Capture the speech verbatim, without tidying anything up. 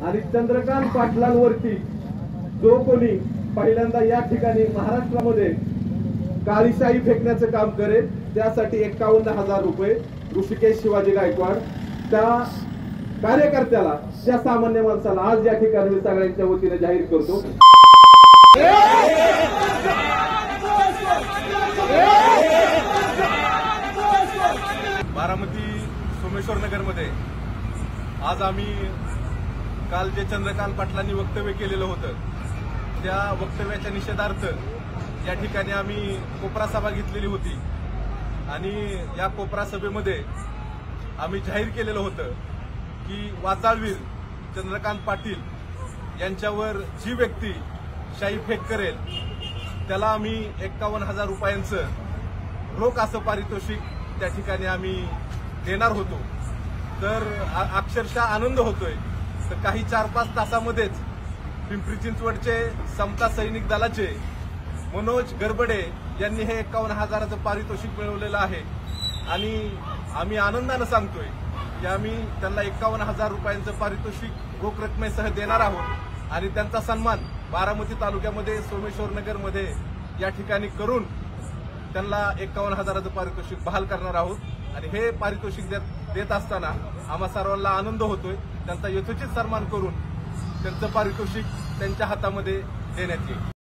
आणि चंद्रकांत पाटलांवरती जो कोणी पहिल्यांदा या ठिकाणी महाराष्ट्रामध्ये काळीशाई फेकण्याचं काम करेल त्यासाठी एक्कावन्न हजार रुपये ऋषिकेश शिवाजी गायकवाड त्या कार्यकर्त्याला त्या सामान्य माणसाला आज या ठिकाणी मी सगळ्यांच्या वतीने जाहीर करतो। बारामती सोमेश्वर नगर मध्ये आज आम्ही काल जे चंद्रकांत पाटलांनी वक्तव्य केलेलं होतं त्या वक्तव्याच्या निषेधार्थ या ठिकाणी आम्ही कोपरा सभा घेतलेली होती आणि या कोपरा सभेमध्ये आम्ही जाहीर केलेलं होतं की वाचाळवीर चंद्रकांत पाटील यांच्यावर जी व्यक्ती शाई फेक करेल त्याला आम्ही एक्कावन्न हजार रुपयांचं रोख असं पारितोषिक त्या ठिकाणी आम्ही देणार होतो। तर अक्षरशः आनंद होतोय तर काही चार पाच तासामध्येच पिंपरी चिंचवडचे समता सैनिक दलाचे मनोज गरबडे यांनी हे एक्कावन्न हजाराचं पारितोषिक मिळवलेलं आहे आणि आम्ही आनंदानं सांगतोय की आम्ही त्यांना एक्कावन्न हजार रुपयांचं पारितोषिक रोख रकमेसह देणार आहोत आणि त्यांचा सन्मान बारामती तालुक्यामध्ये सोमेश्वर नगरमध्ये या ठिकाणी करून त्यांना एक्कावन्न हजाराचं पारितोषिक बहाल करणार आहोत आणि हे पारितोषिक देत असताना आम्हा सर्वांना आनंद होतोय। त्यांचा यथोचित सन्मान करून त्यांचं पारितोषिक त्यांच्या हातामध्ये देण्यात येईल।